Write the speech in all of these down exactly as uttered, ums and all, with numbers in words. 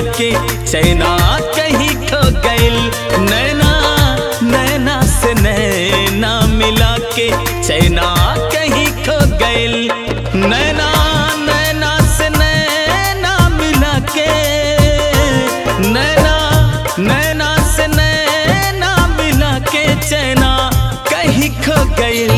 के चैना कहीं खो गइल। नैना नैना से नैना मिला के चैना कहीं खो गइल। नैना नैना से नैना मिला के नैना नैना से नैना मिला के चैना कहीं खो गइल।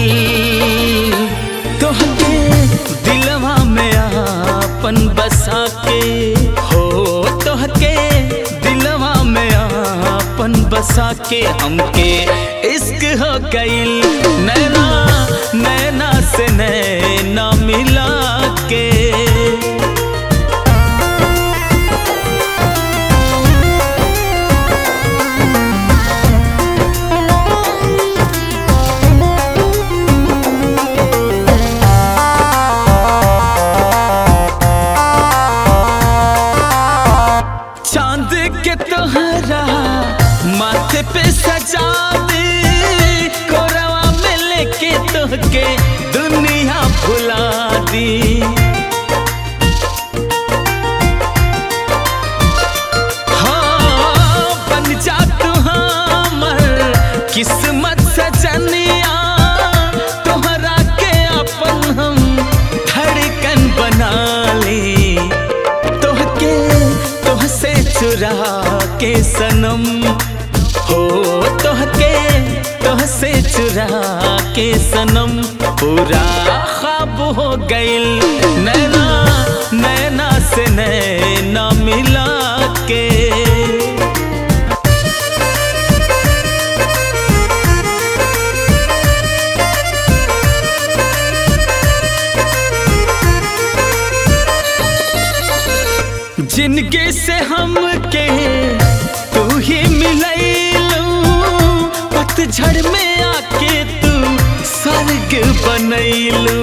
तोहके दिलवा में आपन बसा के हो तोहके दिलवा में आपन बसा के हमके इश्क हो गइल। नैना नैना से नैना मिला के। चांद के तोहरा माथे पे सजा दे कोरवा में लेके तोहके दुनिया भुला दी। हाँ बन जा तू हमर किस्मत सजनिया तोहरा के अपन हम धड़कन बना ली। तोहके तोहसे चुरा के सनम हो तोहके तोहसे चुरा के सनम पूरा ख्वाब हो गइल। नैना नैना से नैना मिला के। जिंदगी से हमके तू ही मिलैलू पतझड़ में आके तू स्वर्ग बनैलू।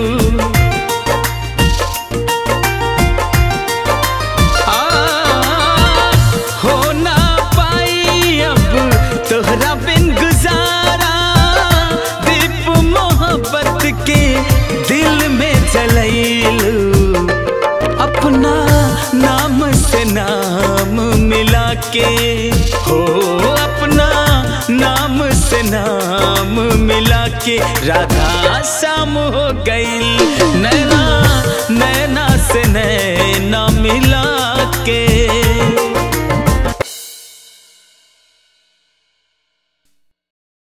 आ हो ना पाई अब तोहरा बिन गुजारा दीप मोहब्बत के दिल में जलैलू। अपना नाम से नाम मिला के हो अपना नाम से नाम मिला के राधा शाम हो गई। नैना